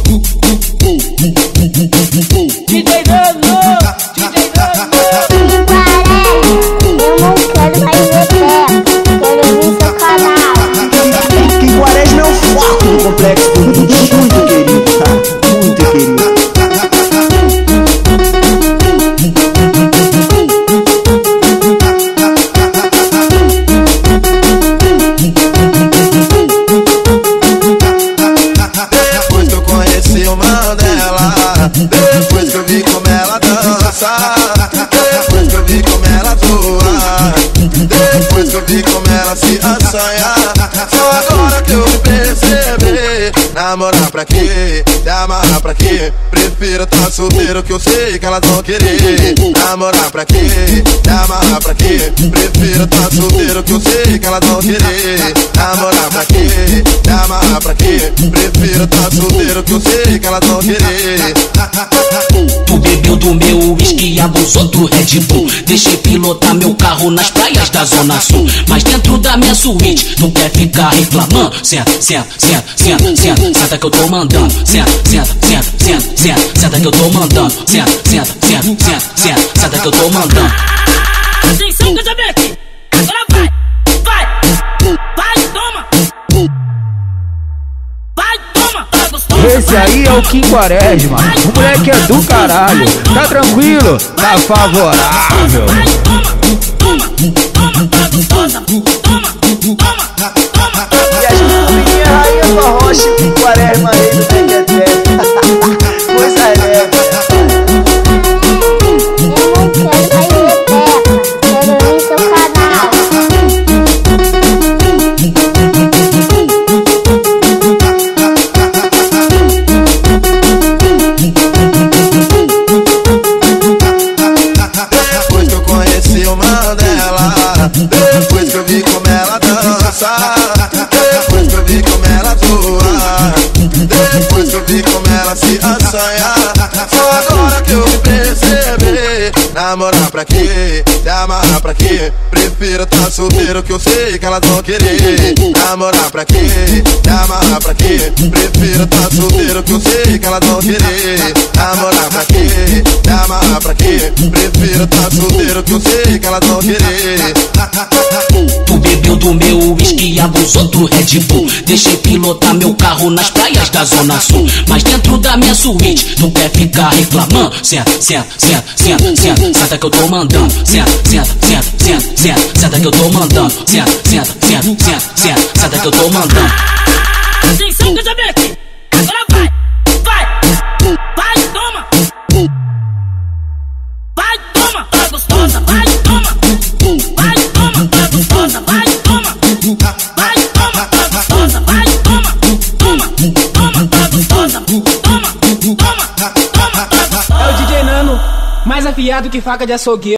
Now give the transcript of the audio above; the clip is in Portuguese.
DJ Nano, DJ Nano. Que Quaresma é o foco do complexo muito querido, tá? Muito querido. Depois que eu conheci o mano dela, depois que eu vi como ela dança, depois que eu vi como ela voa, depois que eu vi como ela se assanha, só agora que eu percebi. Namorar pra quê? Se amarrar pra quê? Prefiro tá solteiro que eu sei que elas vão querer. Namorar pra quê? Se amarrar pra quê? Prefiro tá solteiro que eu sei que elas vão querer. Namorar pra quê? Se amarrar pra quê? Prefiro tá solteiro que eu sei que elas vão querer. Tu bebeu do meu uísque e abusou do Red Bull. Deixei pilotar meu carro nas praias da Zona Sul, mas dentro da minha suíte tu quer ficar reclamando. Senta, senta, senta, senta, senta, senta que eu tô mandando. Senta, senta, senta, senta, senta, senta que eu tô mandando. Senta, senta, senta, senta, senta, senta que eu tô mandando. Atenção, Casabeque, agora vai, vai, vai, toma. Vai, toma, tá gostoso. Esse aí é o Kim Quaresma, o moleque é do caralho. Tá tranquilo? Tá favorável. Toma, toma, tá gostosa. Toma, toma, toma. E a Julinha rainha do arrocha, Kim Quaresma aí do Tequeté. Coisa é. Depois que eu conheci o mano dela, depois que eu vi como ela dança, depois que eu vi como ela voa, depois que eu vi como ela se assanha, só agora que eu percebi. Namorar pra quê? Se amarrar pra quê? Prefiro tá solteiro que eu sei que elas vão querer. Namorar pra quê? Se amarrar pra quê? Prefiro tá solteiro que eu sei que elas vão querer. Namorar pra quê? Se amarrar pra quê? Prefiro tá solteiro que eu sei que elas vão querer. Tu bebeu do meu uísque e abusou do Red Bull. Deixei pilotar meu carro nas praias da Zona Sul, mas dentro da minha suíte tu quer ficar reclamando. Senta, senta, senta, senta, senta, senta que eu tô mandando. Senta, senta, senta, senta, senta, senta que eu tô mandando. Senta, senta, senta, senta, senta, senta que eu tô mandando. Atenção, Casabeque, agora vai, vai, vai, toma. Vai, toma, tá gostosa. Vai, toma, vai, toma, tá gostosa. Vai, toma, vai, toma, tá gostosa. Vai, toma, toma, toma, tá gostosa. Toma, toma, toma, tá gostosa. É o DJ Nano, mais afiado que faca de açougueiro.